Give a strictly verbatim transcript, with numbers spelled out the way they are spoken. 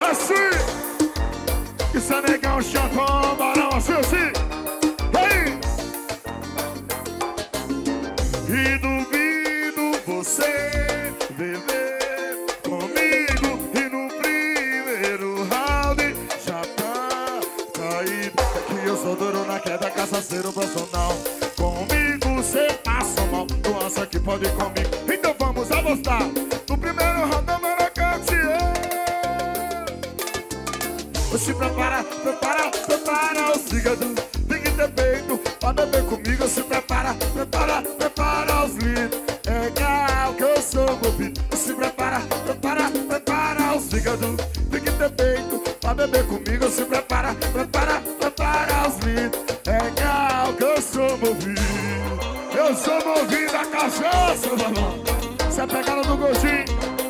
assim. Isso é negão, chacão, barão, assim, assim. Aí. E duvido você beber comigo. E no primeiro round já tá caído. Que eu sou duro na queda, caçaceiro profissional. Comigo cê passa mal, doença que pode ir comigo. Então vamos apostar. No primeiro round a Maracatiê. Se prepara, prepara, prepara o fígado. Tem que ter peito pra beber comigo. Se prepara, prepara, prepara os litros. É legal que eu sou movido. Se prepara, prepara, prepara os fígado. Tem que ter peito pra beber comigo. Se prepara, prepara, prepara os litros. É legal que eu sou movido. Eu sou movido a cachaça, mamãe. Você é pegada do gordinho.